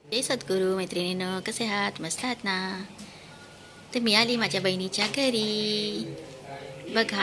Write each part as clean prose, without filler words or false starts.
जय सद्गुरू मैत्रिणींनो, कसे आहात? मस्त आहात ना? तर मी आली माझ्या बहिणीच्या घरी बघा.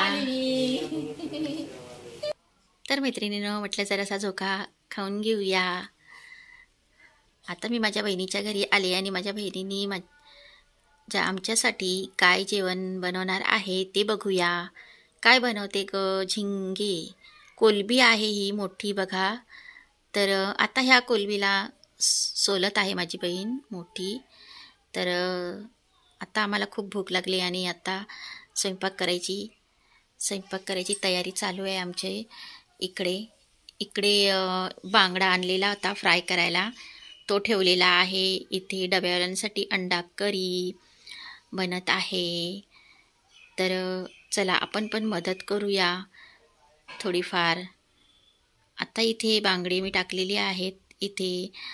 तर मैत्रिणींनो, म्हटलं जरासा झोका खाऊन घेऊया. आता मी माझ्या बहिणीच्या घरी आले आणि माझ्या बहिणीनी आमच्यासाठी काय जेवण बनवणार आहे ते बघूया. काय बनवते ग झिंगे? कोलबी आहे ही मोठी बघा. तर आता ह्या कोलबीला सोलत आहे माझी बहीण मोठी. तर आता आम्हाला खूप भूक लागली आणि आता स्वयंपाक करायची तयारी चालू आहे आमचे. इकडे इकडे बांगडा आणलेला होता फ्राय करायला, तो ठेवलेला आहे. इथे डब्यावाल्यांसाठी अंडा करी बनत आहे. तर चला आपण पण मदत करूया थोडीफार. आता इथे बांगडे मी टाकलेली आहेत. इथे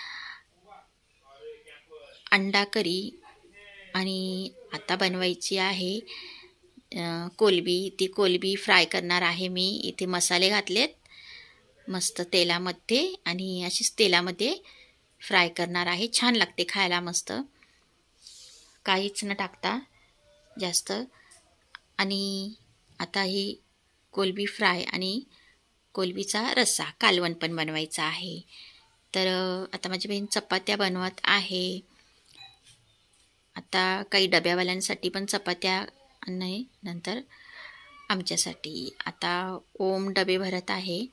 अंडा करी आणि आता बनवायची आहे कोलबी. ती कोलबी फ्राय करणार आहे मी. इथे मसाले घातलेत मस्त तेलामध्ये आणि अशीच तेलामध्ये फ्राय करणार आहे. छान लागते खायला मस्त, काहीच न टाकता जास्त. आणि आता ही कोलबी फ्राय आणि कोलबीचा रस्सा कालवण पण बनवायचा आहे. तर आता माझी बहीण चपात्या बनवत आहे. आता काही डब्यावाल्यांसाठी पण चपात्या आणि नंतर आमच्यासाठी. आता ओम डबे भरत आहे.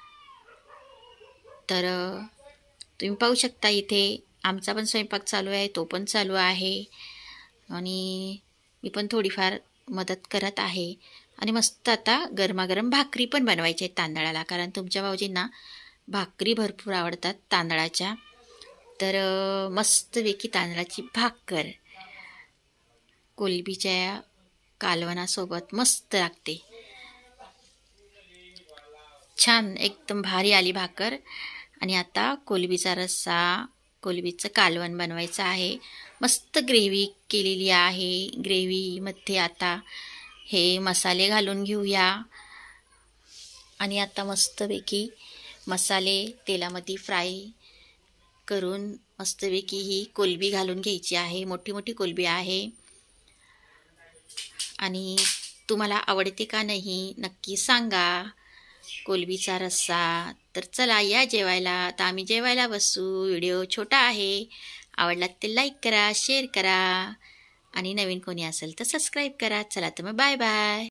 तर तुम्ही पाहू शकता इथे आमचा पण स्वयंपाक चालू आहे, तो पण चालू आहे आणि मी पण थोडीफार मदत करत आहे. आणि मस्त आता गरमागरम भाकरी पण बनवायची आहे तांदळाला, कारण तुमच्या भाऊजींना भाकरी भरपूर आवडतात तांदळाच्या. तर मस्तपैकी तांदळाची भाकर कोलबीच्या कालवणासोबत मस्त लागते. छान एकदम भारी आली भाकर. आणि आता कोलबीचा रस्सा, कोलबीचं कालवण बनवायचं आहे. मस्त ग्रेव्ही केलेली आहे. ग्रेव्हीमध्ये आता हे मसाले घालून घेऊया. आणि आता मस्तपैकी मसाले तेलामध्ये फ्राय करून मस्तपैकी ही कोलबी घालून घ्यायची आहे. मोठी मोठी कोलबी आहे. आणि तुम्हाला आवडते का नाही नक्की सांगा कोलबीचा रस्सा. तर चला या जेवायला. आता आम्ही जेवायला बसू. व्हिडिओ छोटा आहे, आवडला तर लाईक करा, शेअर करा आणि नवीन कोणी असेल तर सबस्क्राईब करा. चला तर मग बाय बाय.